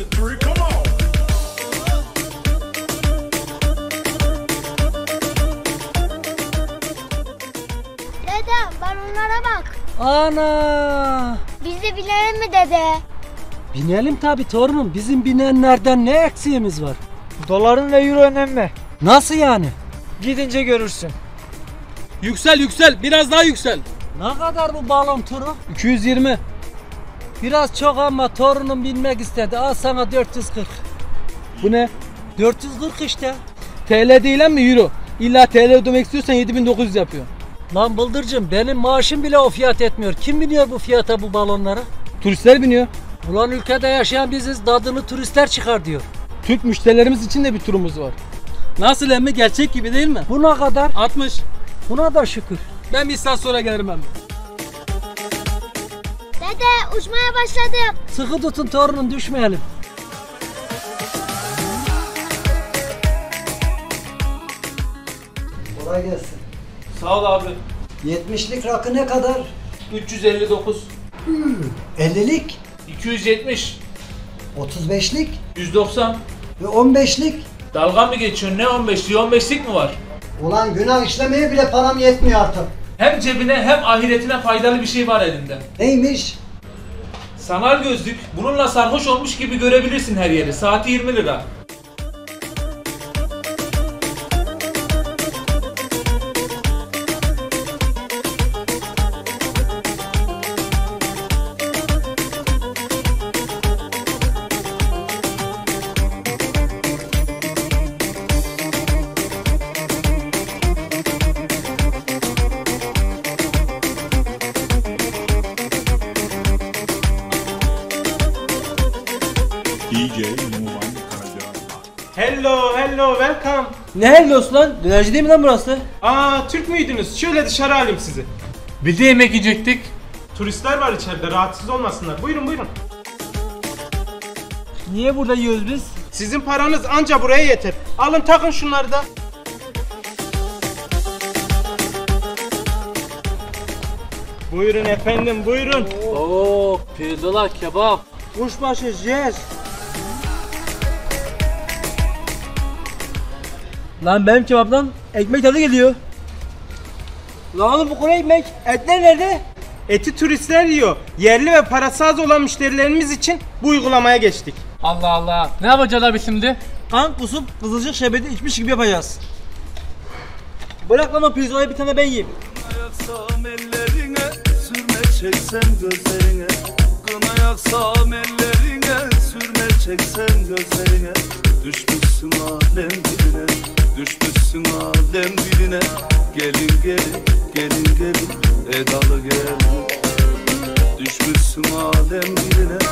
three, come on. Dede balonlara bak. Ana! Biz de binelim mi dede? Binelim tabi torunum. Bizim binenlerden ne eksiğimiz var? Doların ve euro önemli. Nasıl yani? Gidince görürsün. Yüksel yüksel, biraz daha yüksel. Ne kadar bu balon turu? 220. Biraz çok ama torunum binmek istedi. Al sana 440. Bu ne? 440 işte. TL değil mi euro? İlla TL ödemek istiyorsan 7900 yapıyor. Lan Bıldırcım benim maaşım bile o fiyat etmiyor. Kim biniyor bu fiyata bu balonlara? Turistler biniyor. Ulan ülkede yaşayan biziz, dadını turistler çıkar diyor. Türk müşterilerimiz için de bir turumuz var. Nasıl emmi, gerçek gibi değil mi? Bu ne kadar? 60. Buna da şükür. Ben bir saat sonra gelirim emmi. Dede uçmaya başladım. Sıkı tutun torunum, düşmeyelim. Kolay gelsin. Sağ ol abi. 70'lik rakı ne kadar? 359. 50'lik, 270. 35'lik 190. ve 15'lik. Dalga mı geçiyorsun? Ne 15'li? 15'lik mi var? Ulan günah işlemeye bile param yetmiyor artık. Hem cebine hem ahiretine faydalı bir şey var elinde. Neymiş? Sanal gözlük. Bununla sarhoş olmuş gibi görebilirsin her yeri. Saati 20 lira. Hello, welcome. Ne hellosu lan? Dönerci değil mi lan burası? Türk müydünüz? Şöyle dışarı alayım sizi. Biz de yemek yiyecektik. Turistler var içeride, rahatsız olmasınlar. Buyurun. Niye burada yiyoruz biz? Sizin paranız anca buraya yeter. Alın takın şunları da. Buyurun efendim, buyurun. Oo, pirzola, kebap. Kuşbaşı, yes. Lan benim kebaptan ekmek tadı geliyor. Lan oğlum bu kuru ekmek. Etler nerede? Eti turistler yiyor. Yerli ve parası az olan müşterilerimiz için bu uygulamaya geçtik. Allah Allah. Ne yapacağız abi şimdi? Kan kusup kızılcık şerbeti içmiş gibi yapacağız. Bırak lan o pirzolayı, bir tane ben yiyeyim. Yaksam ellerine, sürme çeksem gözlerine. Kına yaksam ellerine, sürme çeksem gözlerine. Düşmüşsün alem diline, düşmüşsün alem diline. Gelin gelin, edalı gelin. Düşmüşsün alem diline,